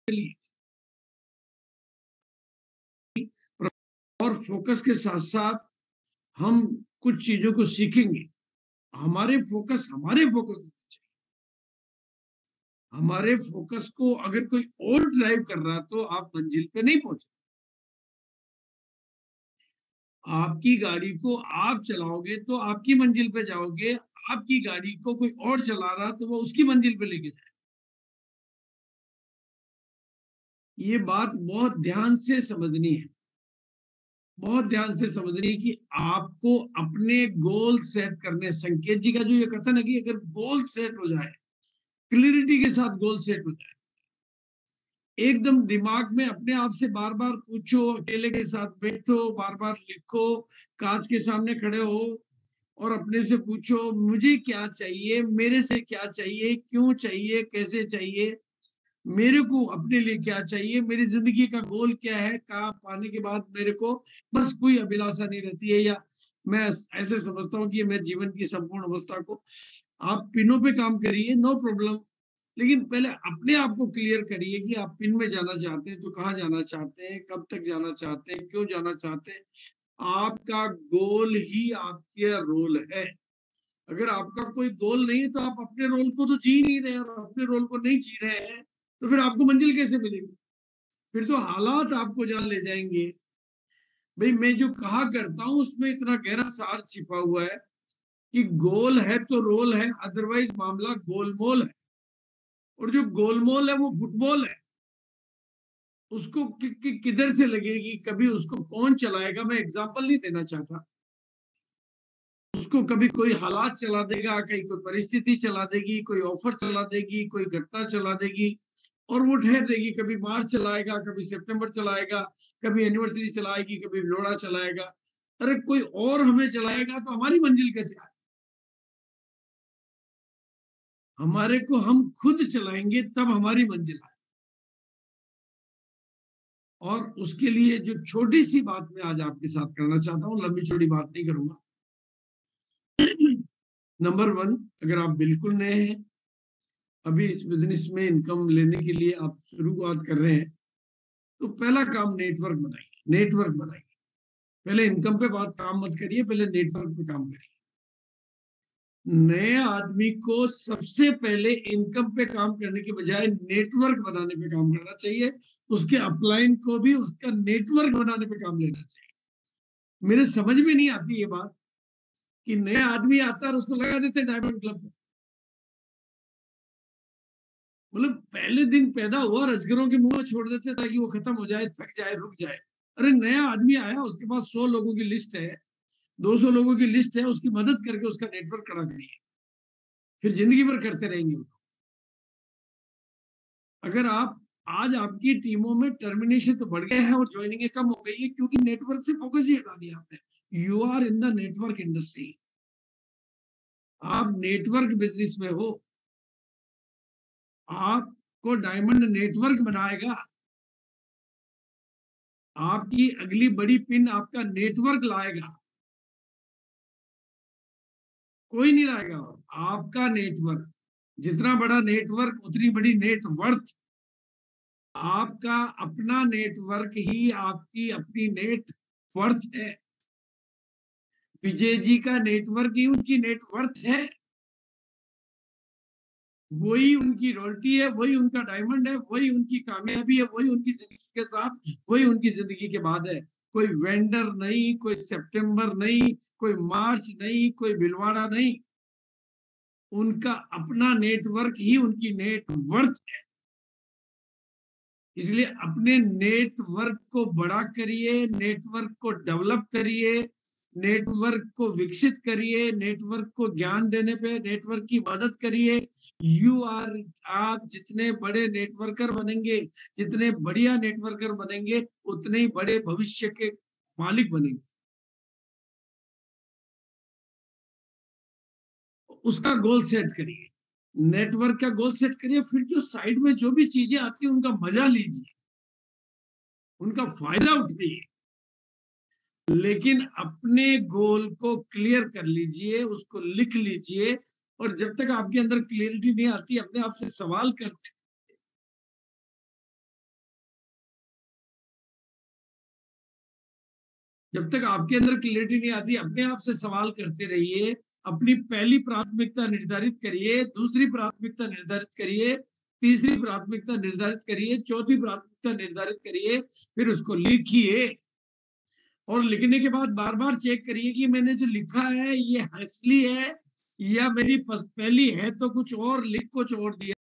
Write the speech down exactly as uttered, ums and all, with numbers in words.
लिए और फोकस के साथ साथ हम कुछ चीजों को सीखेंगे। हमारे फोकस हमारे फोकस होने चाहिए। हमारे फोकस को अगर कोई और ड्राइव कर रहा तो आप मंजिल पे नहीं पहुंचे। आपकी गाड़ी को आप चलाओगे तो आपकी मंजिल पे जाओगे। आपकी गाड़ी को कोई और चला रहा तो वो उसकी मंजिल पे लेके जाए। ये बात बहुत ध्यान से समझनी है, बहुत ध्यान से समझनी है कि आपको अपने गोल सेट करने। संकेत जी का जो ये कथन है कि अगर गोल सेट हो जाए, क्लियरिटी के साथ गोल सेट हो जाए, एकदम दिमाग में अपने आप से बार बार पूछो, अकेले के साथ बैठो, बार बार लिखो, कांच के सामने खड़े हो और अपने से पूछो मुझे क्या चाहिए, मेरे से क्या चाहिए, क्यों चाहिए, कैसे चाहिए, मेरे को अपने लिए क्या चाहिए, मेरी जिंदगी का गोल क्या है, कहाँ पाने के बाद मेरे को बस कोई अभिलाषा नहीं रहती है, या मैं ऐसे समझता हूँ कि मैं जीवन की संपूर्ण अवस्था को। आप पिनों पे काम करिए, नो प्रॉब्लम, लेकिन पहले अपने आप को क्लियर करिए कि आप पिन में जाना चाहते हैं तो कहाँ जाना चाहते हैं, कब तक जाना चाहते हैं, क्यों जाना चाहते हैं। आपका गोल ही आपका रोल है। अगर आपका कोई गोल नहीं है तो आप अपने रोल को तो जी नहीं रहे, और अपने रोल को नहीं जी रहे हैं तो फिर आपको मंजिल कैसे मिलेगी? फिर तो हालात आपको जहां ले जाएंगे। भाई मैं जो कहा करता हूं उसमें इतना गहरा सार छिपा हुआ है कि गोल है तो रोल है, अदरवाइज मामला गोलमोल है। और जो गोलमोल है वो फुटबॉल है। उसको कि, कि, किधर से लगेगी, कभी उसको कौन चलाएगा, मैं एग्जांपल नहीं देना चाहता। उसको कभी कोई हालात चला देगा, कहीं कोई परिस्थिति चला देगी, कोई ऑफर चला देगी, कोई घटना चला देगी और वो ठहर देगी। कभी मार्च चलाएगा, कभी सितंबर चलाएगा, कभी एनिवर्सरी चलाएगी, कभी लोड़ा चलाएगा। अरे कोई और हमें चलाएगा तो हमारी मंजिल कैसे आए? हमारे को हम खुद चलाएंगे तब हमारी मंजिल आए। और उसके लिए जो छोटी सी बात मैं आज आपके साथ करना चाहता हूँ, लंबी चौड़ी बात नहीं करूंगा। नंबर वन, अगर आप बिल्कुल नए हैं, अभी इस बिजनेस में इनकम लेने के लिए आप शुरुआत कर रहे हैं, तो पहला काम नेटवर्क बनाइए। नेटवर्क बनाइए। पहले इनकम पे बात काम मत करिए, पहले नेटवर्क पे काम करिए। नए आदमी को सबसे पहले इनकम पे काम करने के बजाय नेटवर्क बनाने पे काम करना चाहिए। उसके अपलाइन को भी उसका नेटवर्क बनाने पे काम लेना चाहिए। मेरे समझ में नहीं आती ये बात कि नया आदमी आता है और उसको लगा देते डायमंड क्लब में। मतलब पहले दिन पैदा हुआ और अजगरों के मुंह में छोड़ देते ताकि वो खत्म हो जाए, थक जाए, रुक जाए। अरे नया आदमी आया, उसके पास सौ लोगों की लिस्ट है, दो सौ लोगों की लिस्ट है, उसकी मदद करके उसका नेटवर्क खड़ा करिए। फिर जिंदगी भर करते रहेंगे वो। अगर आप आज आपकी टीमों में टर्मिनेशन तो बढ़ गए हैं और ज्वाइनिंग कम हो गई है, क्योंकि नेटवर्क से फोकस ही हटा दिया आपने। You are in the network industry. आप नेटवर्क बिजनेस में हो। आपको डायमंड नेटवर्क बनाएगा। आपकी अगली बड़ी पिन आपका नेटवर्क लाएगा, कोई नहीं लाएगा। और आपका नेटवर्क, जितना बड़ा नेटवर्क उतनी बड़ी नेटवर्थ। आपका अपना नेटवर्क ही आपकी अपनी नेट वर्थ है। विजय जी का नेटवर्क ही उनकी नेटवर्थ है। वही उनकी रॉयल्टी है, वही उनका डायमंड है, वही उनकी कामयाबी है, वही उनकी जिंदगी के साथ, वही उनकी जिंदगी के बाद है। कोई वेंडर नहीं, कोई सितंबर नहीं, कोई मार्च नहीं, कोई भिलवाड़ा नहीं। उनका अपना नेटवर्क ही उनकी नेटवर्थ है। इसलिए अपने नेटवर्क को बड़ा करिए, नेटवर्क को डेवलप करिए, नेटवर्क को विकसित करिए, नेटवर्क को ज्ञान देने पे नेटवर्क की मदद करिए। यू आर आप जितने बड़े नेटवर्कर बनेंगे, जितने बढ़िया नेटवर्कर बनेंगे, उतने ही बड़े भविष्य के मालिक बनेंगे। उसका गोल सेट करिए, नेटवर्क का गोल सेट करिए। फिर जो साइड में जो भी चीजें आती है उनका मजा लीजिए, उनका फायदा उठाइए, लेकिन अपने गोल को क्लियर कर लीजिए, उसको लिख लीजिए। और जब तक आपके अंदर क्लियरिटी नहीं आती, अपने आप से सवाल करते जब तक आपके अंदर क्लियरिटी नहीं आती, अपने आप से सवाल करते रहिए, अपनी पहली प्राथमिकता निर्धारित करिए, दूसरी प्राथमिकता निर्धारित करिए, तीसरी प्राथमिकता निर्धारित करिए, चौथी प्राथमिकता निर्धारित करिए, फिर उसको लिखिए। और लिखने के बाद बार बार चेक करिए कि मैंने जो लिखा है ये असली है या मेरी पहली है तो कुछ और लिख कुछ और दिया